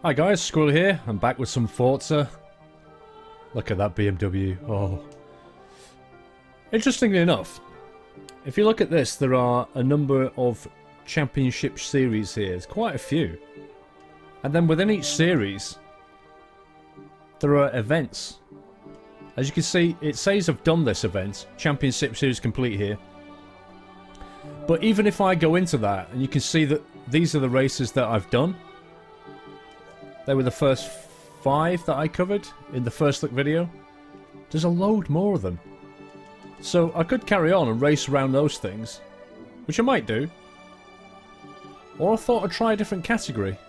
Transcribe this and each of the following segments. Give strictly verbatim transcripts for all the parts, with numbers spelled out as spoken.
Hi guys, Squirrel here. I'm back with some Forza. Look at that B M W. Oh. Interestingly enough, if you look at this, there are a number of championship series here. There's quite a few. And then within each series, there are events. As you can see, it says I've done this event. Championship series complete here. But even if I go into that, and you can see that these are the races that I've done. They were the first five that I covered in the first look video. There's a load more of them. So I could carry on and race around those things, which I might do. Or I thought I'd try a different category.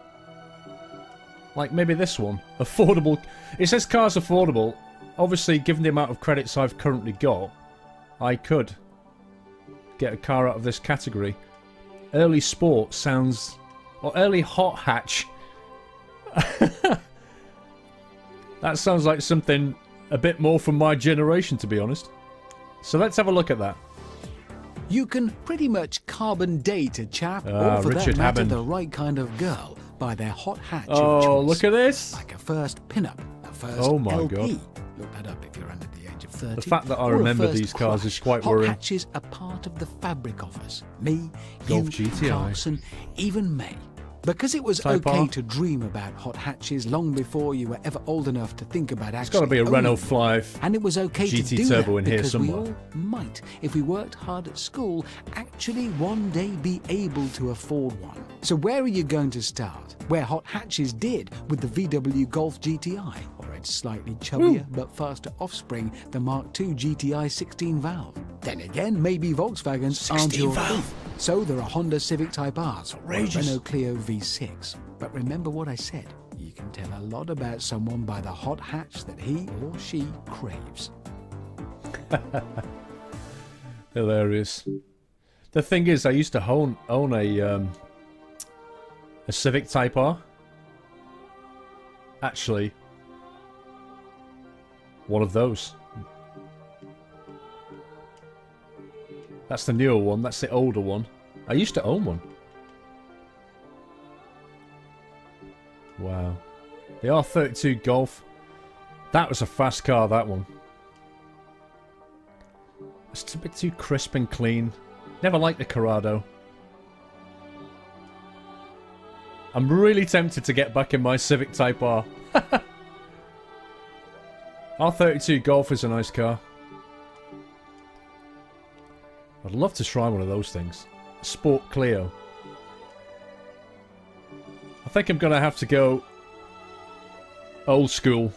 Like maybe this one. Affordable. It says cars affordable. Obviously, given the amount of credits I've currently got, I could get a car out of this category. Early sport sounds... Or early hot hatch. That sounds like something a bit more from my generation, to be honest. So let's have a look at that. You can pretty much carbon date a chap, Ah, or for Richard that matter, Hammond. the right kind of girl, by their hot hatch Oh, of choice. look at this. Like a first pin-up, a first Oh my L P. God. Look that up if you're under the age of thirty. The fact that I or a remember first these cars crush. is quite hot worrying. hatches are part of the fabric of us. Me, Golf you, G T I. Clarkson, even May. Because it was Type okay R. to dream about hot hatches long before you were ever old enough to think about actually It's got to be a owning Renault them. five. And it was okay G to T do Turbo that in here because we somewhere. all might, if we worked hard at school, actually one day be able to afford one. So where are you going to start? Where hot hatches did with the V W Golf G T I, or its slightly chubbier but faster offspring, the Mark two G T I sixteen valve. Then again, maybe Volkswagens aren't your valve. thing. So there are Honda Civic Type R's, or a outrageous. Renault Clio V six. But remember what I said, you can tell a lot about someone by the hot hatch that he or she craves. Hilarious. The thing is, I used to own, own a, um, a Civic Type R. Actually, one of those. That's the newer one, that's the older one. I used to own one. Wow. The R thirty-two Golf. That was a fast car, that one. It's a bit too crisp and clean. Never liked the Corrado. I'm really tempted to get back in my Civic Type R. R thirty-two Golf is a nice car. I'd love to try one of those things. Sport Clio. I think I'm going to have to go old school.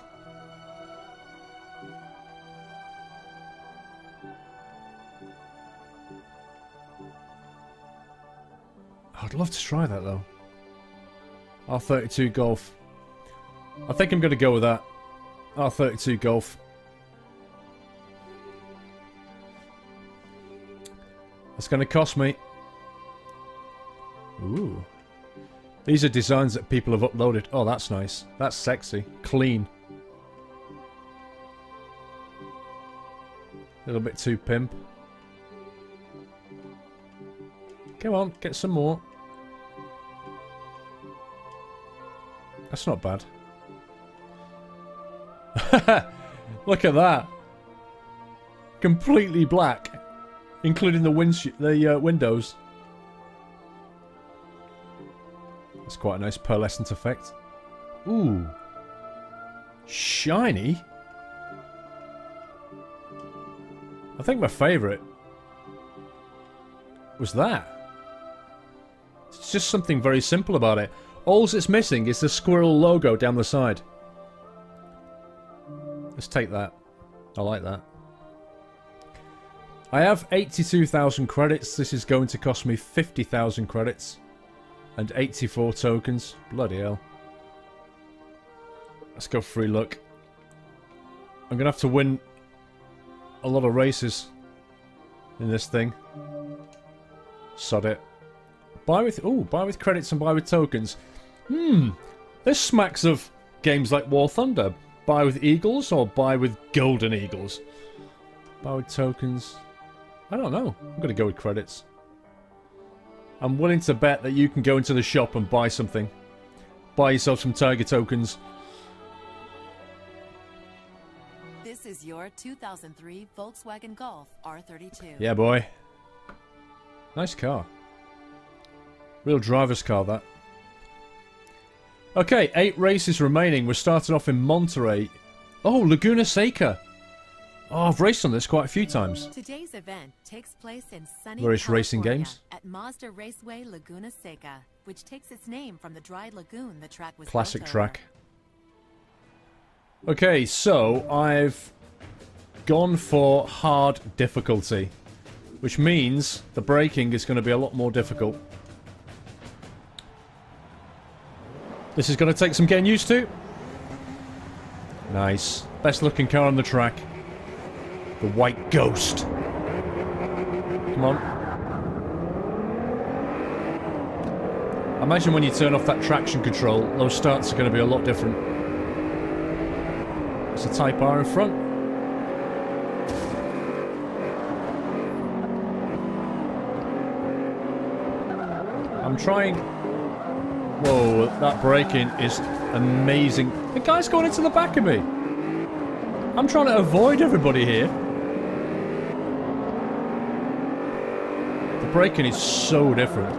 I'd love to try that though. R thirty-two Golf. I think I'm going to go with that. R thirty-two Golf. It's going to cost me. Ooh. These are designs that people have uploaded. Oh, that's nice. That's sexy. Clean. A little bit too pimp. Come on, get some more. That's not bad. Look at that. Completely black. Including the, windshield, the uh, windows. That's quite a nice pearlescent effect. Ooh. Shiny. I think my favourite was that. It's just something very simple about it. All it's missing is the squirrel logo down the side. Let's take that. I like that. I have eighty-two thousand credits. This is going to cost me fifty thousand credits. And eighty-four tokens. Bloody hell. Let's go free look. I'm going to have to win a lot of races in this thing. Sod it. Buy with... Ooh, buy with credits and buy with tokens. Hmm. This smacks of games like War Thunder. Buy with Eagles or buy with Golden Eagles? Buy with tokens. I don't know. I'm going to go with credits. I'm willing to bet that you can go into the shop and buy something. Buy yourself some Tiger tokens. This is your two thousand three Volkswagen Golf R thirty-two. Yeah, boy. Nice car. Real driver's car, that. Okay, eight races remaining. We're starting off in Monterey. Oh, Laguna Seca. Oh, I've raced on this quite a few times. Today's event takes place in sunny Various California racing games. at Mazda Raceway Laguna Seca, which takes its name from the dry lagoon the track was Classic built track. Okay, so I've gone for hard difficulty, which means the braking is going to be a lot more difficult. This is going to take some getting used to. Nice. Best looking car on the track. The White Ghost. Come on. Imagine when you turn off that traction control, those starts are going to be a lot different. It's a Type R in front. I'm trying... Whoa, that braking is amazing. The guy's going into the back of me. I'm trying to avoid everybody here. The braking is so different.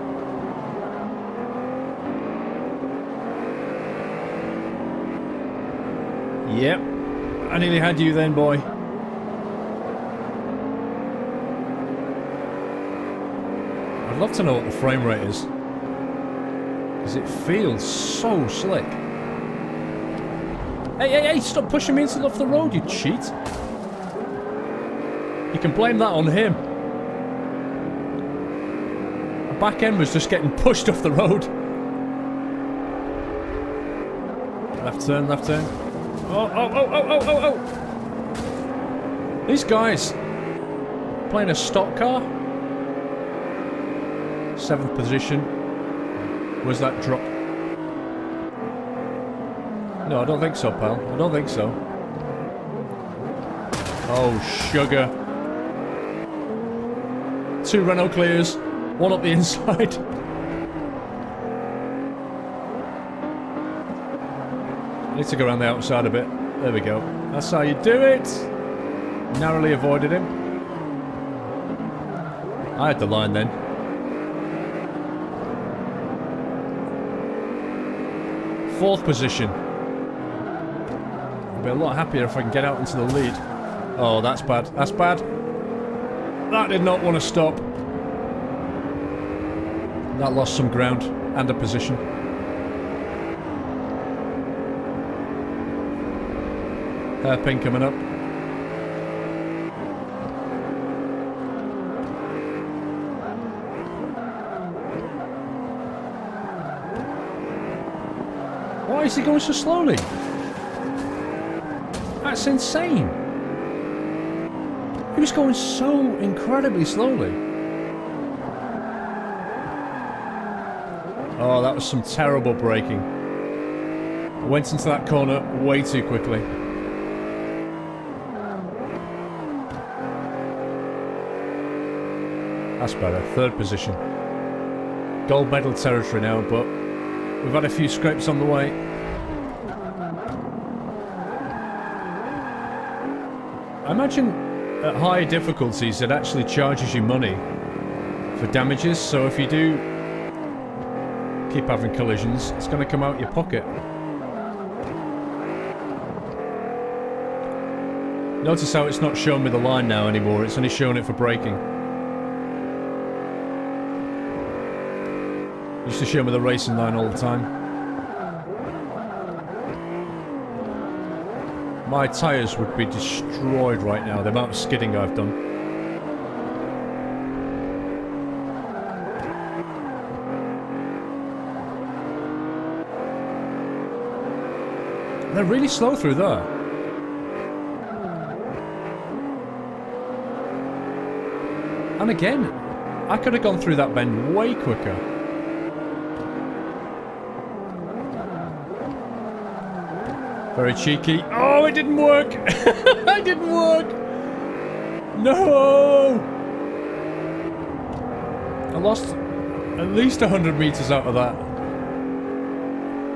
Yep. I nearly had you then, boy. I'd love to know what the frame rate is. Because it feels so slick. Hey, hey, hey, stop pushing me into off the road, you cheat. You can blame that on him. The back end was just getting pushed off the road. Left turn, left turn. Oh, oh, oh, oh, oh, oh, oh. These guys playing a stock car. Seventh position. Where's that drop? No, I don't think so, pal. I don't think so. Oh, sugar. Two Renault Clears. One up the inside. I need to go around the outside a bit. There we go. That's how you do it. Narrowly avoided him. I had the line then. Fourth position. I'll be a lot happier if I can get out into the lead. Oh, that's bad. That's bad. That did not want to stop. That lost some ground and a position. Hairpin coming up. Why is he going so slowly? That's insane. He was going so incredibly slowly. Oh, that was some terrible braking. I went into that corner way too quickly. That's better. Third position. Gold medal territory now, but we've had a few scrapes on the way. I imagine at higher difficulties it actually charges you money for damages, so if you do keep having collisions, it's going to come out your pocket. Notice how it's not showing me the line now anymore, it's only showing it for braking. Used to show me the racing line all the time. My tyres would be destroyed right now, the amount of skidding I've done. They're really slow through there. And again, I could have gone through that bend way quicker. Very cheeky. Oh, it didn't work! It didn't work! No! I lost at least one hundred meters out of that.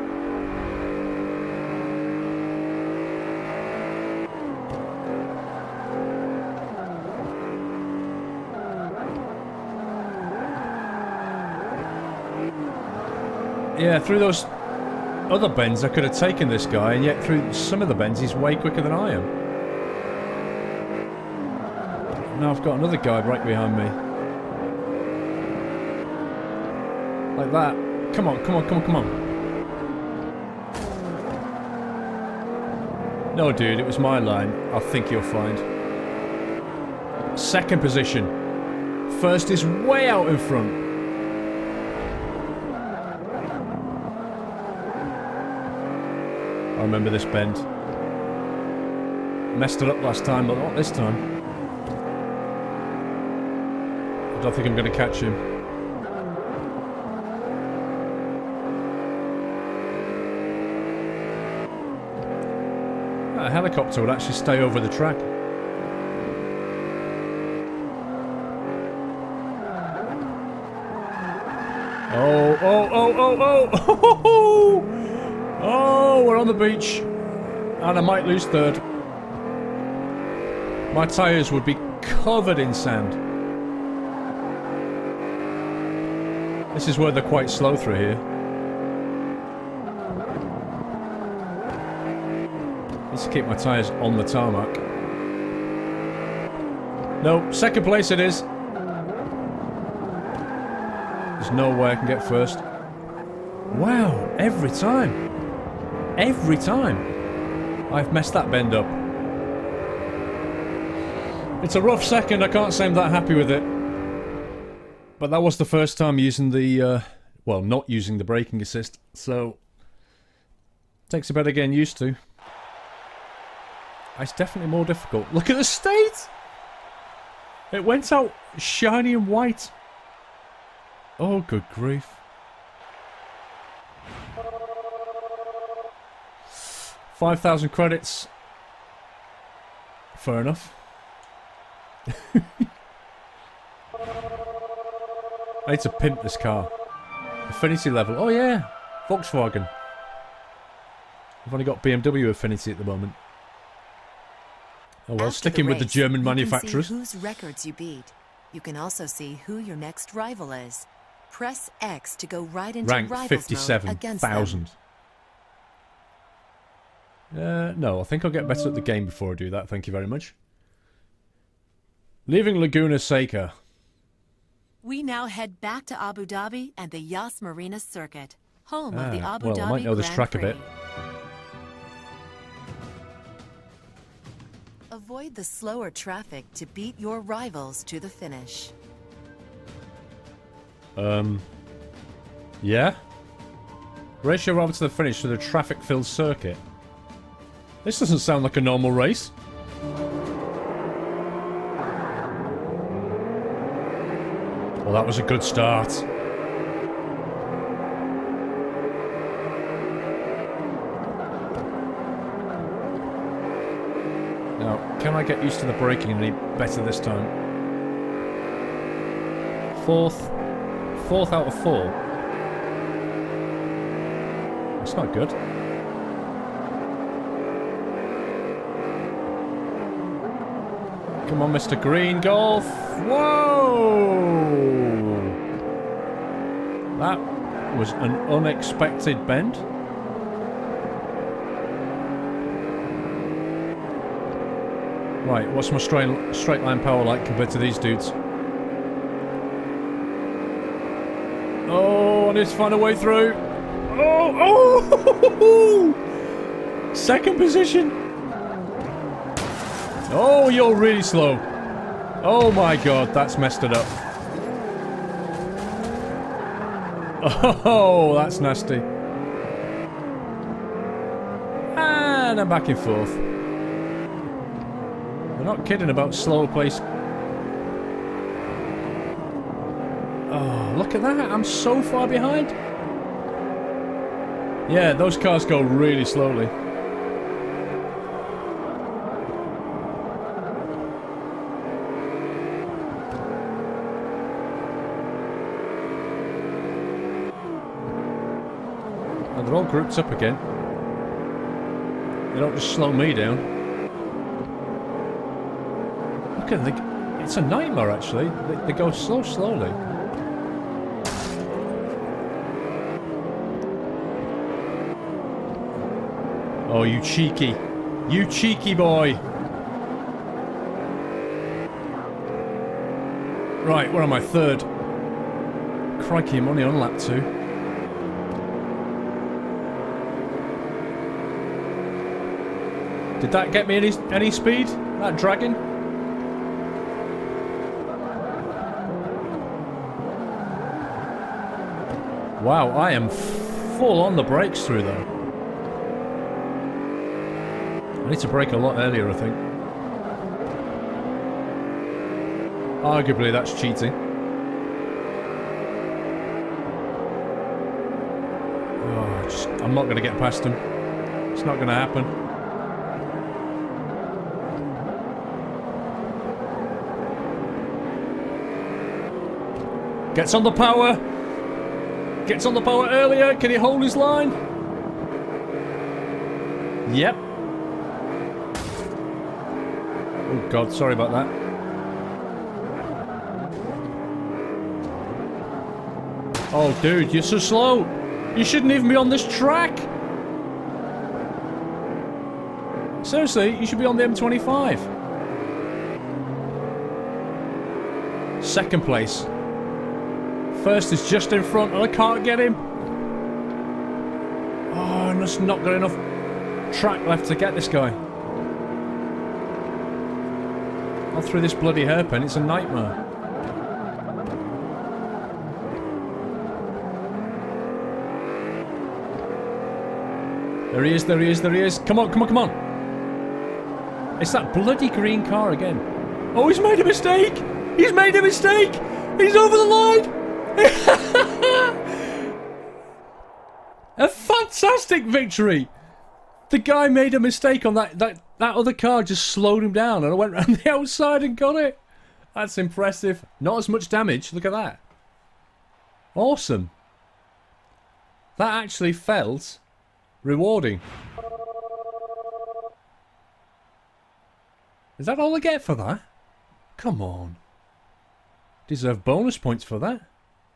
Yeah, through those other bends I could have taken this guy, and yet through some of the bends he's way quicker than I am. Now I've got another guy right behind me. Like that. Come on, come on, come on, come on. No, dude, it was my line. I think you'll find. Second position. First is way out in front. I remember this bend. Messed it up last time, but not this time. I don't think I'm going to catch him. A helicopter would actually stay over the track. Oh, oh, oh, oh, oh, oh, oh, we're on the beach. And I might lose third. My tyres would be covered in sand. This is where they're quite slow through here. Need to keep my tyres on the tarmac. No, second place it is. There's no way I can get first. Wow, every time. Every time. I've messed that bend up. It's a rough second, I can't say I'm that happy with it. But that was the first time using the, uh, well, not using the braking assist, so... Takes a bit of getting used to. It's definitely more difficult. Look at the state! It went out shiny and white. Oh, good grief. five thousand credits. Fair enough. I need to pimp this car. Affinity level. Oh yeah, Volkswagen. I've only got B M W affinity at the moment. Oh well, After sticking the with the race, German you manufacturers. Can see whose records you beat. You can also see who your next rival is. Press X to go right into Rank rivals fifty-seven mode against them. thousand. Uh, no, I think I'll get better at the game before I do that. Thank you very much. Leaving Laguna Seca. We now head back to Abu Dhabi and the Yas Marina circuit, home of the Ah, Abu well, Dhabi I might know this Grand track a Prix. bit. Avoid the slower traffic to beat your rivals to the finish. Um. Yeah? Race your rival to the finish through the traffic-filled circuit. This doesn't sound like a normal race. Well, that was a good start. Now, can I get used to the braking any better this time? Fourth. Fourth out of four. That's not good. Come on, Mister Green Golf. Whoa! That was an unexpected bend. Right, what's my straight, straight line power like compared to these dudes? Oh, I need to find a way through. Oh, oh! Second position. Oh, you're really slow. Oh my god, that's messed it up. Oh, that's nasty. And I'm back in fourth. They're not kidding about slow pace. Oh, look at that. I'm so far behind. Yeah, those cars go really slowly. And they're all grouped up again. They don't just slow me down. Look at them. It's a nightmare, actually. They, they go so slowly. Oh, you cheeky. You cheeky boy. Right, where am I? Third. Crikey, I'm only on lap two. Did that get me any, any speed? That dragon? Wow, I am full on the brakes through there. I need to brake a lot earlier, I think. Arguably, that's cheating. Oh, just, I'm not going to get past him. It's not going to happen. Gets on the power. Gets on the power earlier. Can he hold his line? Yep. Oh God, sorry about that. Oh dude, you're so slow. You shouldn't even be on this track. Seriously, you should be on the M twenty-five. Second place. First is just in front and I can't get him. Oh, and just not got enough track left to get this guy. All through this bloody hairpin, it's a nightmare. There he is, there he is, there he is. Come on, come on, come on. It's that bloody green car again. Oh, he's made a mistake. He's made a mistake. He's over the line. A fantastic victory. The guy made a mistake on that, that, that other car just slowed him down and I went around the outside and got it. That's impressive. Not as much damage. Look at that. Awesome. That actually felt rewarding. Is that all I get for that? Come on. Deserve bonus points for that.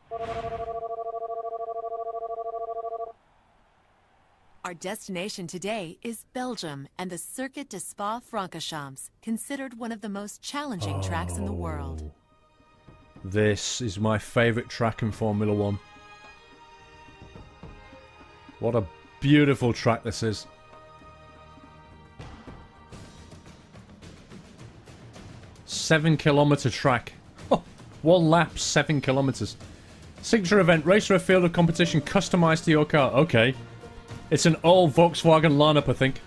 Our destination today is Belgium and the Circuit de Spa-Francorchamps, considered one of the most challenging oh, tracks in the world. This is my favourite track in Formula One. What a beautiful track this is. Seven kilometre track. Oh, one lap, seven kilometres. Signature event, race for a field of competition customised to your car. Okay. It's an old Volkswagen lineup, I think.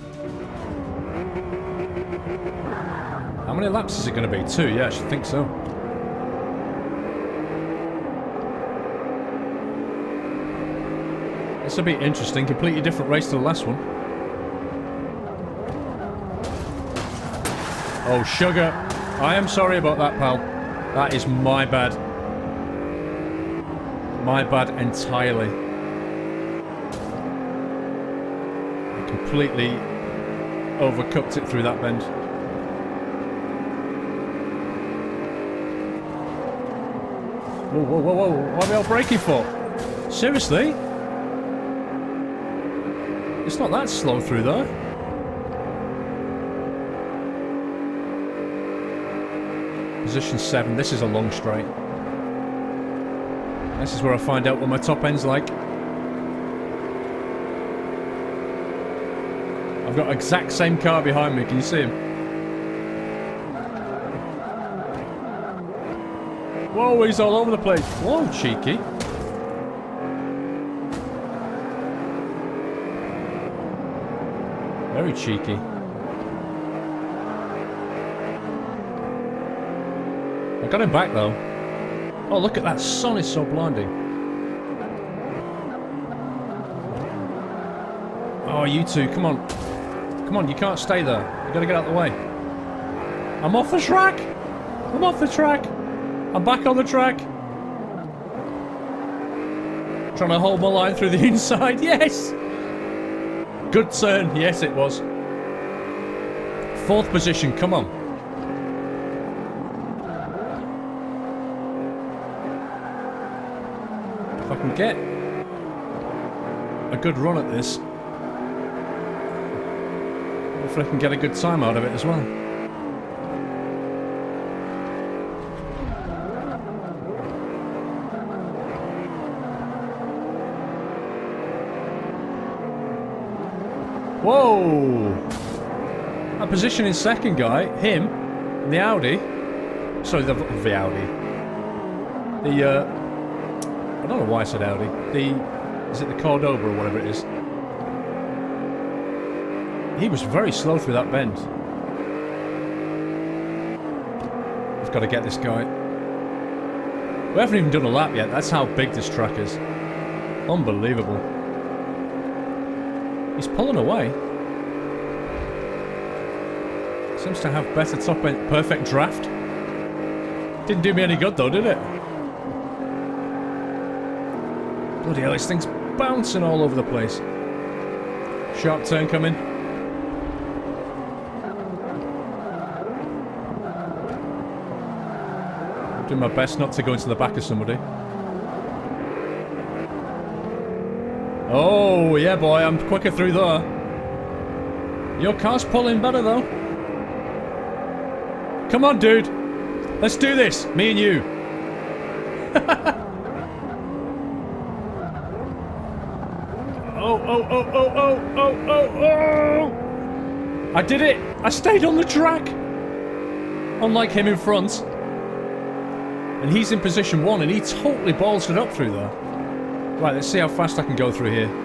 How many laps is it going to be? Two? Yeah, I should think so. This will be interesting. Completely different race to the last one. Oh, sugar. I am sorry about that, pal. That is my bad. My bad entirely. I completely overcooked it through that bend. Whoa, whoa, whoa, whoa. What are we all braking for? Seriously? It's not that slow through there. Position seven. This is a long straight. This is where I find out what my top end's like. I've got exact same car behind me. Can you see him? Whoa, he's all over the place. Whoa, cheeky. Very cheeky. I got him back though. Oh, look at that sun, is so blinding. Oh, you two, come on. Come on, you can't stay there. You gotta get out of the way. I'm off the track! I'm off the track! I'm back on the track! Trying to hold my line through the inside, yes! Good turn, yes it was. Fourth position, come on. If I can get a good run at this. Hopefully I can get a good time out of it as well. Whoa! That position in second guy, him, the Audi. Sorry, the, the Audi. The, uh... I don't know why I said Audi. The... Is it the Cordoba or whatever it is? He was very slow through that bend. I've got to get this guy. We haven't even done a lap yet. That's how big this track is. Unbelievable. He's pulling away. Seems to have better top end. Perfect draft. Didn't do me any good though, did it? Bloody hell, this thing's bouncing all over the place. Sharp turn coming. I'm doing my best not to go into the back of somebody. Oh, yeah, boy, I'm quicker through there. Your car's pulling better, though. Come on, dude. Let's do this, me and you. oh, oh, oh, oh, oh, oh, oh, oh. I did it. I stayed on the track. Unlike him in front. And he's in position one, and he totally balls it up through there. Right, let's see how fast I can go through here.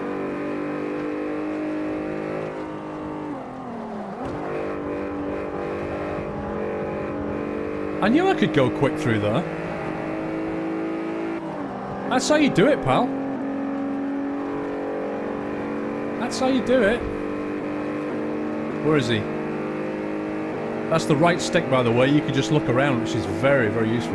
I knew I could go quick through there. That's how you do it, pal. That's how you do it. Where is he? That's the right stick, by the way. You can just look around, which is very, very useful.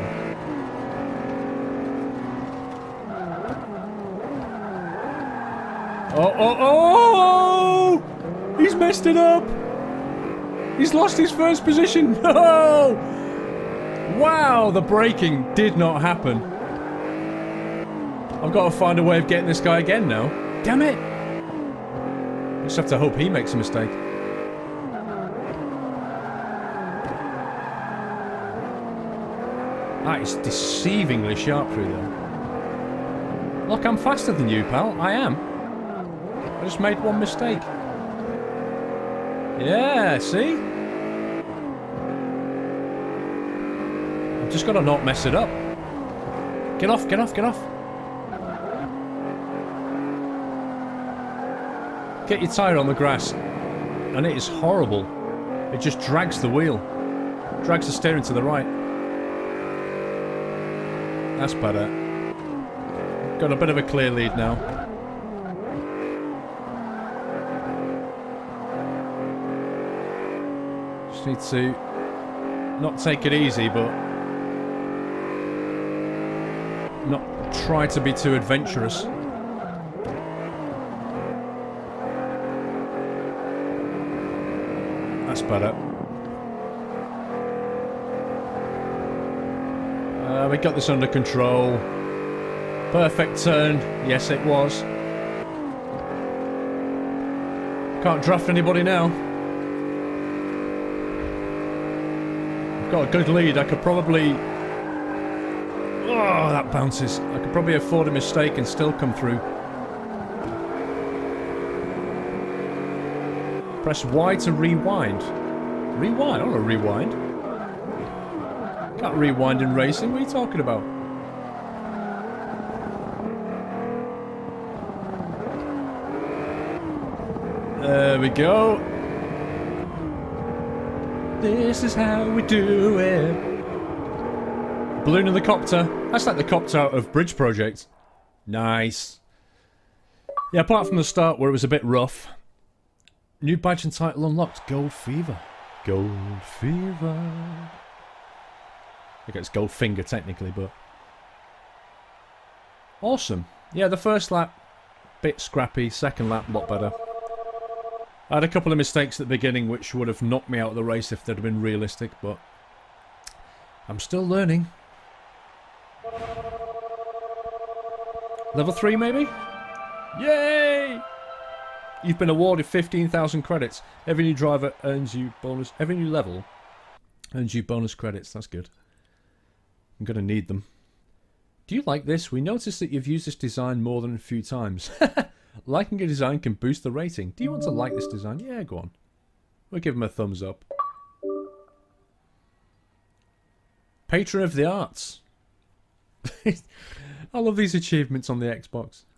Oh, oh, oh! He's messed it up! He's lost his first position! No! Wow, the braking did not happen. I've got to find a way of getting this guy again now. Damn it! I just have to hope he makes a mistake. That is deceivingly sharp through there. Look, I'm faster than you, pal. I am. I just made one mistake. Yeah, see? I've just got to not mess it up. Get off, get off, get off. Get your tyre on the grass. And it is horrible. It just drags the wheel. Drags the steering to the right. That's better. Got a bit of a clear lead now. Just need to not take it easy, but not try to be too adventurous. That's better. Uh, we got this under control. Perfect turn. Yes, it was. Can't draft anybody now. I've got a good lead. I could probably... Oh, that bounces. I could probably afford a mistake and still come through. Press Y to rewind. Rewind? I don't know rewind. Can't rewind in racing. What are you talking about? There we go. This is how we do it. Balloon and the copter. That's like the copter out of Bridge Project. Nice. Yeah, apart from the start where it was a bit rough. New badge and title unlocked. Gold Fever. Gold Fever. I guess it's Gold Finger technically, but... Awesome. Yeah, the first lap, bit scrappy. Second lap, a lot better. I had a couple of mistakes at the beginning which would have knocked me out of the race if they'd have been realistic, but... I'm still learning. Level three, maybe? Yay! You've been awarded fifteen thousand credits. Every new driver earns you bonus. Every new level earns you bonus credits. That's good. I'm going to need them. Do you like this? We noticed that you've used this design more than a few times. Liking a design can boost the rating. Do you want to like this design? Yeah, go on. We'll give him a thumbs up. Patron of the Arts. I love these achievements on the Xbox.